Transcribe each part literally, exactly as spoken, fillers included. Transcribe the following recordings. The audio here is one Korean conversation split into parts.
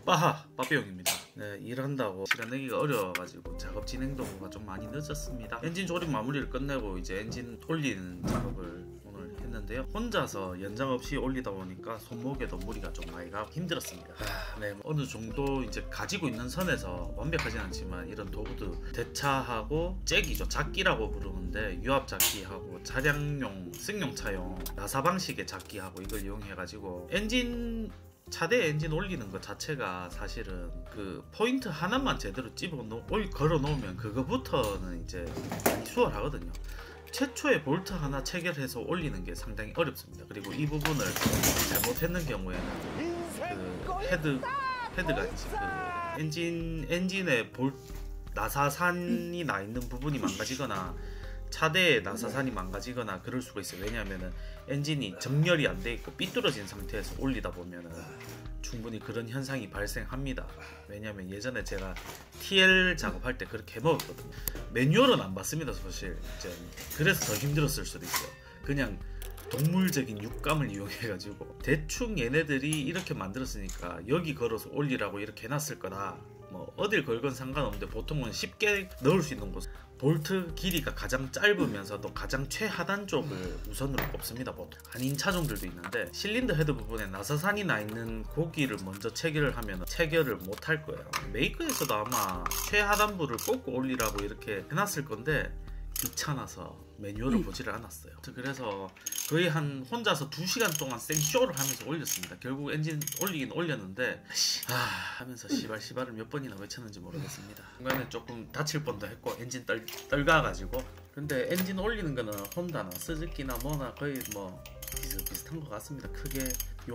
빠하! 빠삐용입니다. 네, 일한다고 시간 내기가 어려워가지고 작업 진행도가 좀 많이 늦었습니다. 엔진 조립 마무리를 끝내고 이제 엔진 올리는 작업을 오늘 했는데요. 혼자서 연장 없이 올리다 보니까 손목에도 무리가 좀 많이 가고 힘들었습니다. 아, 네, 어느 정도 이제 가지고 있는 선에서 완벽하진 않지만 이런 도구도 대차하고 잭이죠. 작기라고 부르는데 유압 작기하고 차량용 승용차용 나사 방식의 작기하고 이걸 이용해가지고 엔진 차대 엔진 올리는 것 자체가 사실은 그 포인트 하나만 제대로 집어 놓, 걸어 놓으면 그거부터는 이제 많이 수월하거든요. 최초의 볼트 하나 체결해서 올리는 게 상당히 어렵습니다. 그리고 이 부분을 잘못했는 경우에는 그 헤드 헤드가 이제 그 엔진 엔진의 볼 나사산이 나 있는 부분이 망가지거나 차대의 나사산이 망가지거나 그럴 수가 있어요. 왜냐하면 엔진이 정렬이 안 돼 있고 삐뚤어진 상태에서 올리다 보면 충분히 그런 현상이 발생합니다. 왜냐하면 예전에 제가 티엘 작업할 때 그렇게 해먹었거든요. 매뉴얼은 안 봤습니다 사실. 이제 그래서 더 힘들었을 수도 있어요. 그냥 동물적인 육감을 이용해가지고 대충 얘네들이 이렇게 만들었으니까 여기 걸어서 올리라고 이렇게 해놨을 거다. 뭐 어딜 걸건 상관없는데 보통은 쉽게 넣을 수 있는 곳 볼트 길이가 가장 짧으면서도 가장 최하단 쪽을 우선으로 꼽습니다. 보통 아닌 차종들도 있는데 실린더 헤드 부분에 나사산이 나 있는 고기를 먼저 체결을 하면 체결을 못 할 거예요. 메이커에서도 아마 최하단부를 꽂고 올리라고 이렇게 해놨을 건데 귀찮아서 매뉴얼을 보지를 않았어요. 그래서 거의 한 혼자서 두 시간 동안 생쇼를 하면서 올렸습니다. 결국 엔진 올리긴 올렸는데 아 하면서 시발 시발을 몇 번이나 외쳤는지 모르겠습니다. 중간에 조금 다칠 뻔도 했고 엔진 떨, 떨가가지고. 근데 엔진 올리는 거는 혼다나 스즈키나 뭐나 거의 뭐 비슷비슷한 것 같습니다. 크게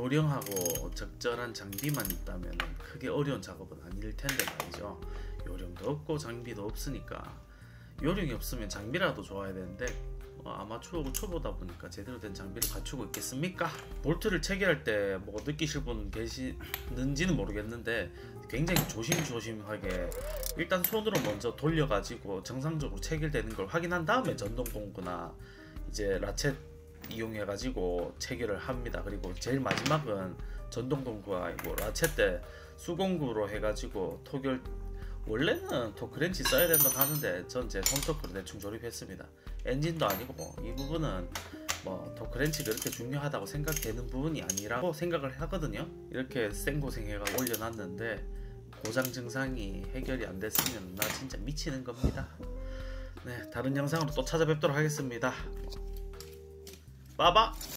요령하고 적절한 장비만 있다면 크게 어려운 작업은 아닐 텐데 말이죠. 요령도 없고 장비도 없으니까 요령이 없으면 장비라도 좋아야 되는데 어, 아마추어고 초보다 보니까 제대로 된 장비를 갖추고 있겠습니까? 볼트를 체결할 때 뭐 느끼실 분 계시는지는 모르겠는데 굉장히 조심조심하게 일단 손으로 먼저 돌려가지고 정상적으로 체결되는 걸 확인한 다음에 전동 동구나 이제 라쳇 이용해가지고 체결을 합니다. 그리고 제일 마지막은 전동 동구가 아니고 라쳇 때 수공구로 해가지고 토결 원래는 토크렌치 써야 된다고 하는데 전 제 손토크로 대충 조립했습니다. 엔진도 아니고 뭐 이 부분은 뭐 토크렌치가 그렇게 중요하다고 생각되는 부분이 아니라고 생각을 하거든요. 이렇게 생고생해가 올려놨는데 고장 증상이 해결이 안 됐으면 나 진짜 미치는 겁니다. 네, 다른 영상으로 또 찾아뵙도록 하겠습니다. 빠바!